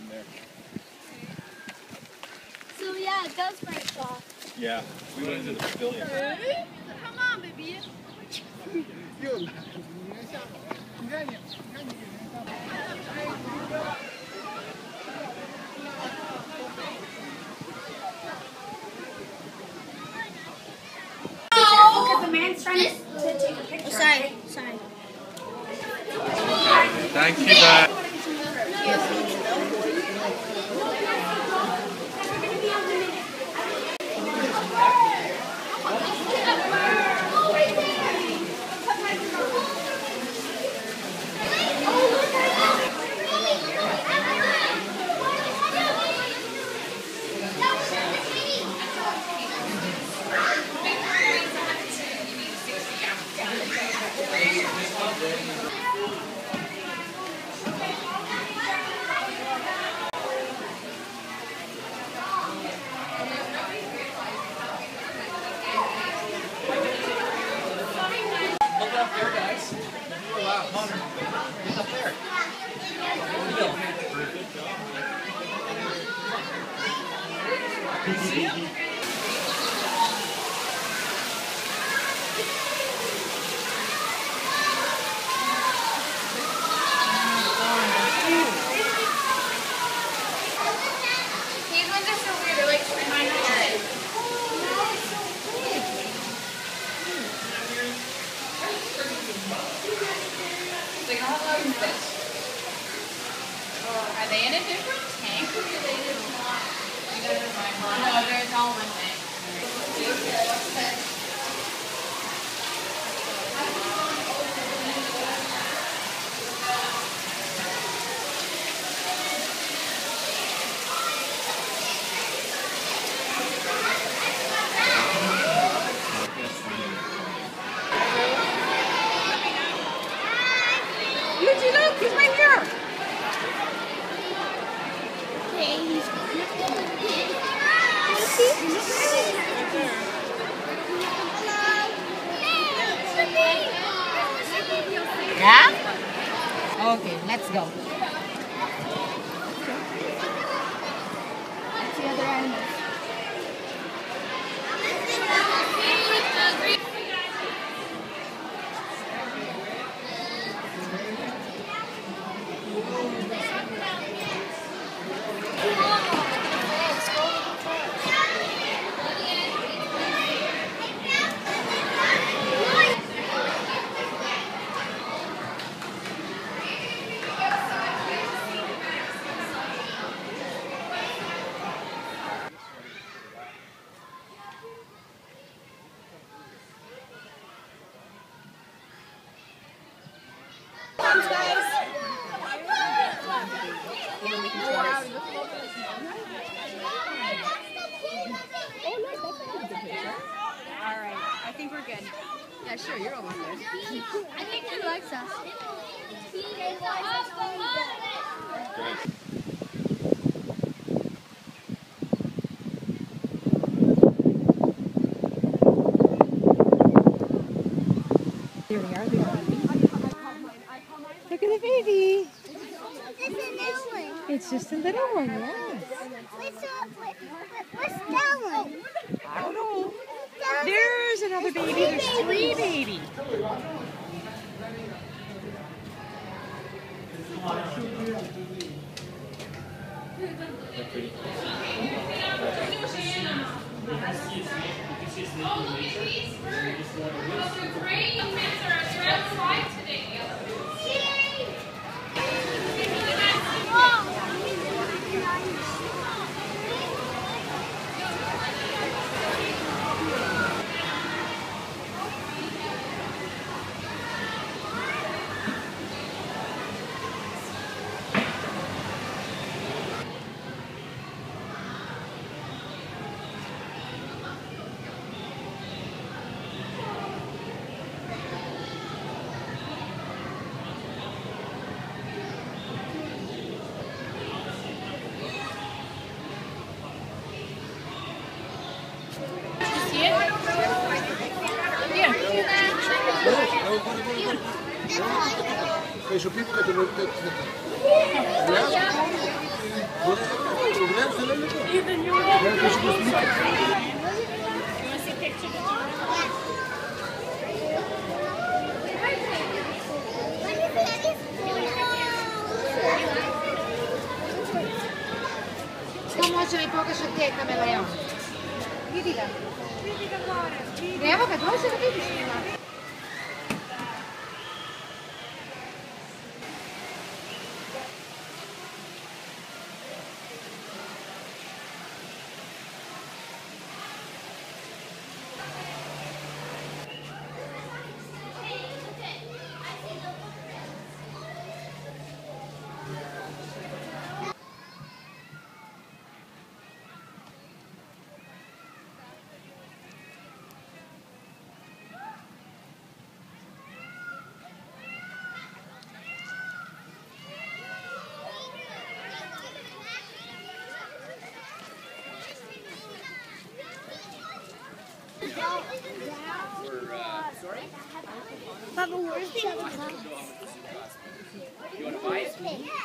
in there. So yeah, it does break off. Yeah, we went into the pavilion. Come on, baby. Because the man's trying to take a picture. Sorry. Thank you, guys. These ones are so weird. They're like behind my head. Like, how long is this? Are they in a different tank or do they just not? No, there's all one tank. Luigi, look, he's right here. Okay, he's Yeah? Okay, let's go. That's the other animal. Alright, I think we're good. Yeah, sure, you're almost there. I think he likes us. Here we are, the baby. Look at the baby. It's just a little one, yes. What's that one? I don't know. There's another baby. There's three babies. Fez o pico que eu može mi pokaže gdje je kameleon. Vidi ga. Vidi ga gore. Evo ga, dođe da vidiš njima. Papa, where's the other class? You want to buy it?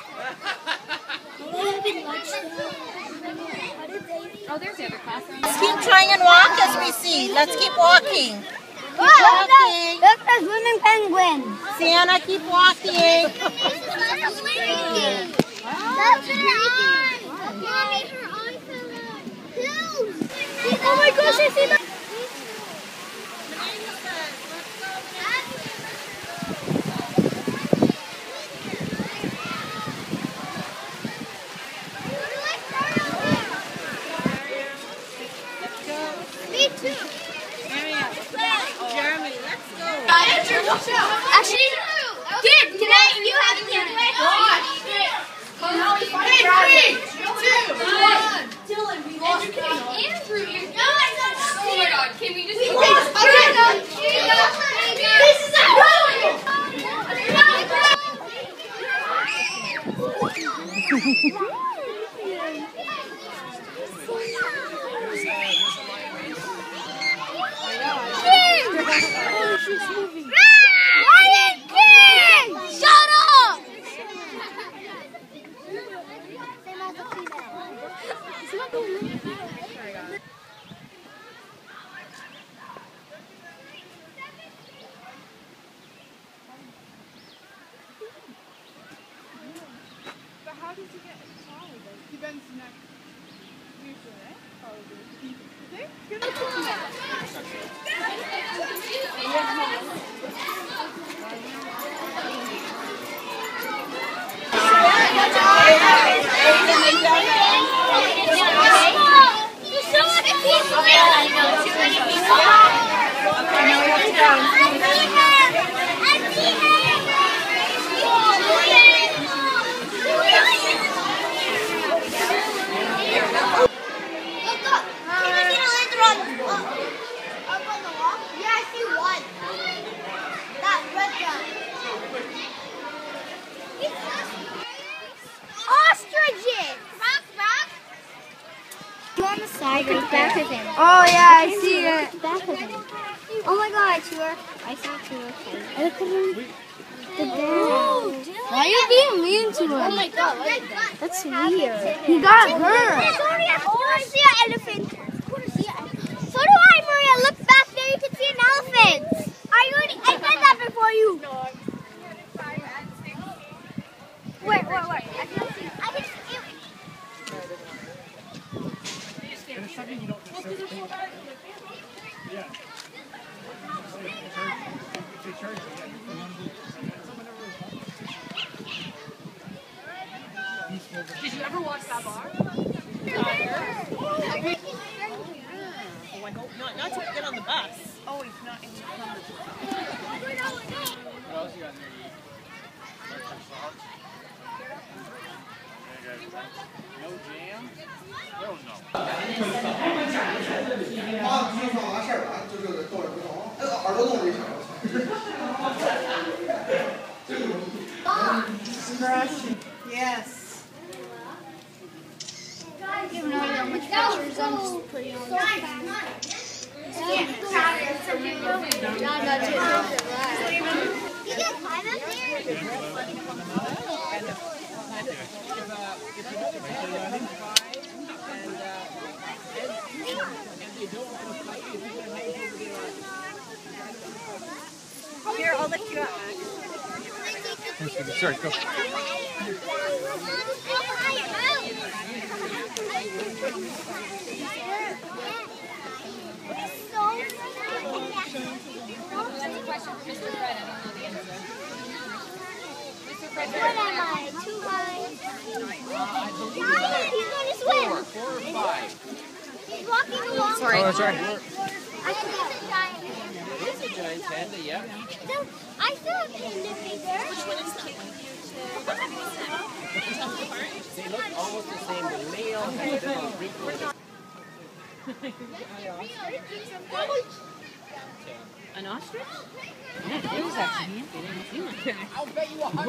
Oh, there's the other class. Let's keep trying and walk as we see. Let's keep walking. Keep Look, walking. look, the swimming penguin. Sienna, keep walking. That's her eye. Mommy, her eye fell out. Oh my gosh, I see that. Me too. Jeremy, let's go. Actually, Did you have it the other way? Hey, 3, 2, 1. Dylan, we lost. Andrew, you're not. Oh my God, can we just? We lost. This is a Ryan King! Shut up! But how does he get taller then? He bends neck. Usually, eh? Probably. You think? Get up to that. Back of him. Oh yeah, I see it. Back of him. Oh my God, Chua. I saw Chua. Look at him. The bear. Why are you being mean to him? Oh my God. That's weird. He got hurt. See an elephant. So do I, Maria. Look back there. You can see an elephant. I said that before you. Where? I can see. I can see. It's something you don't necessarily yeah. They charge you. Did you ever watch that bar? Oh, I hope not. Not to get on the bus. Oh, he's not in the What else you got in there? No jam? Oh no. 啊，就是说完事儿了，就是动也不动，耳朵动了一下。 Yes. You have no idea how much pictures I'm just putting on. You can climb up there. Here, I'll lift you up. Sorry, go. that's right. I think it's a giant. It's a giant panda, yeah. I saw a panda bigger. They look almost the same. The male has different wrinkles. An ostrich? Yeah, it was actually I'll bet you $100.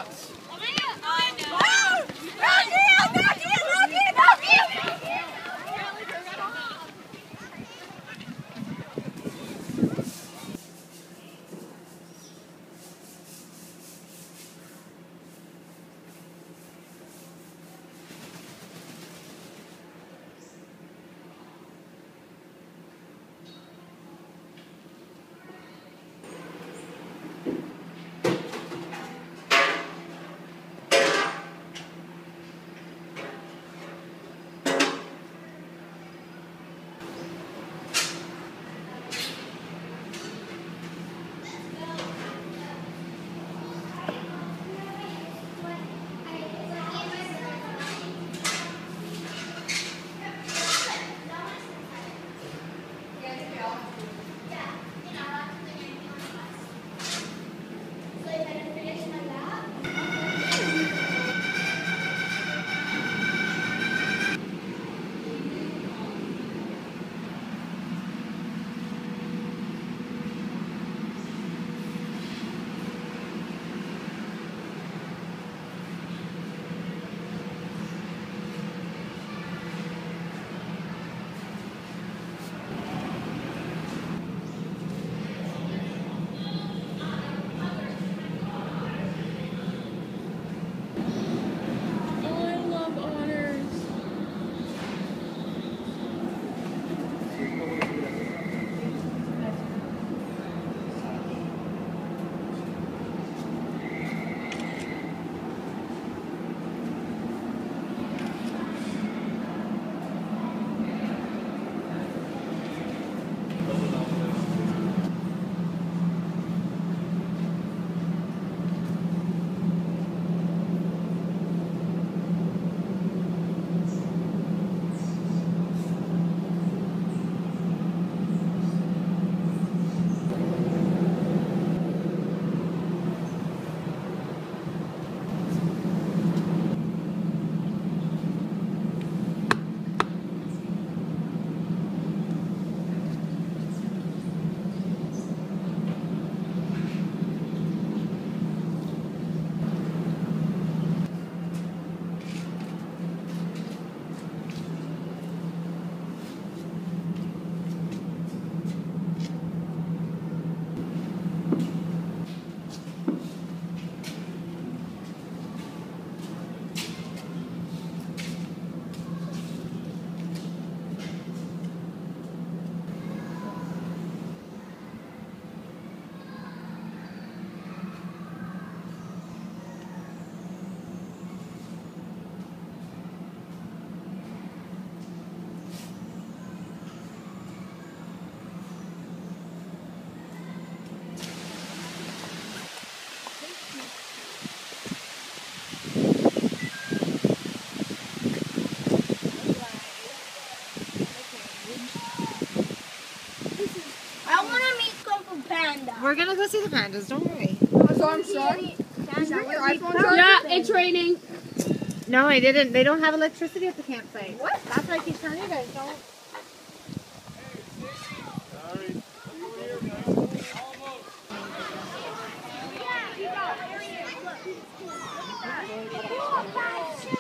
We're gonna go see the pandas, don't worry. So I'm sorry. Yeah, it's raining. No, I didn't. They don't have electricity at the campsite. What? That's why I keep telling you guys, don't. Yeah,